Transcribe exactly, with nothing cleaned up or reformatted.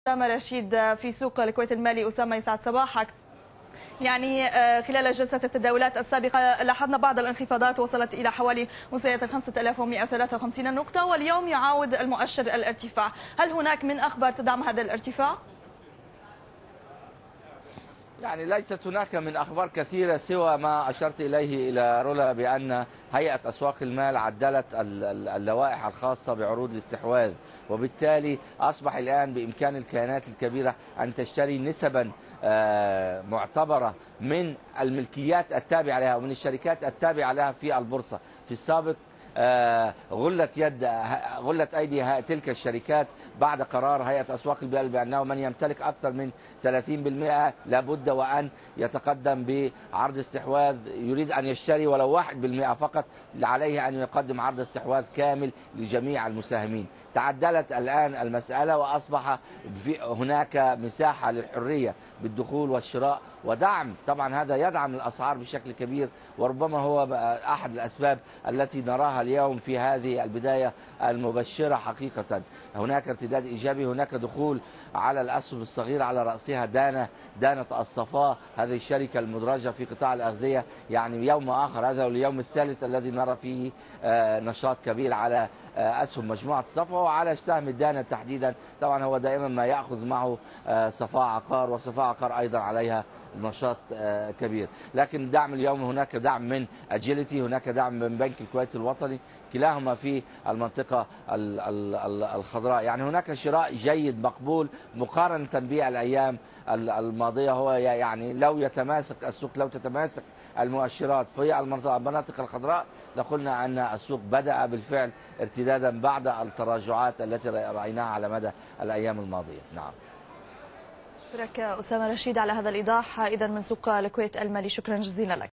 أسامة رشيد في سوق الكويت المالي. أسامة يسعد صباحك. يعني خلال جلسة التداولات السابقة لاحظنا بعض الانخفاضات وصلت إلى حوالي مستويات خمسة آلاف ومئة وثلاثة وخمسين نقطة، واليوم يعاود المؤشر الارتفاع. هل هناك من أخبار تدعم هذا الارتفاع؟ يعني ليست هناك من أخبار كثيرة سوى ما أشرت إليه إلى رولا، بأن هيئة أسواق المال عدلت اللوائح الخاصة بعروض الاستحواذ، وبالتالي أصبح الآن بإمكان الكيانات الكبيرة أن تشتري نسبا معتبرة من الملكيات التابعة لها ومن الشركات التابعة لها في البورصة. في السابق غلت يد غلت أيدي تلك الشركات بعد قرار هيئة أسواق المال بأنه من يمتلك أكثر من ثلاثين بالمئة لابد وأن يتقدم بعرض استحواذ، يريد أن يشتري ولو واحد بالمئة فقط عليه أن يقدم عرض استحواذ كامل لجميع المساهمين. تعدلت الآن المسألة وأصبح في هناك مساحة للحرية بالدخول والشراء ودعم. طبعا هذا يدعم الأسعار بشكل كبير، وربما هو أحد الأسباب التي نراها اليوم في هذه البداية المبشرة. حقيقة هناك ارتداد إيجابي، هناك دخول على الأسهم الصغيرة على رأسها دانة دانة الصفاء، هذه الشركة المدرجة في قطاع الأغذية. يعني يوم آخر، هذا اليوم الثالث الذي نرى فيه نشاط كبير على أسهم مجموعة صفاء وعلى سهم الدانة تحديدا. طبعا هو دائما ما يأخذ معه صفاء عقار، وصفاء عقار أيضا عليها نشاط كبير. لكن دعم اليوم هناك دعم من أجيلتي، هناك دعم من بنك الكويت الوطني، كلاهما في المنطقة الخضراء. يعني هناك شراء جيد مقبول مقارنة بالأيام الماضية. هو يعني لو يتماسك السوق، لو تتماسك المؤشرات في المناطق الخضراء، لقلنا أن السوق بدأ بالفعل ارتدادا بعد التراجعات التي رأيناها على مدى الأيام الماضية. نعم. شكرا أسامة رشيد على هذا الإيضاح إذا من سوق الكويت المالي. شكرا جزيلا لك.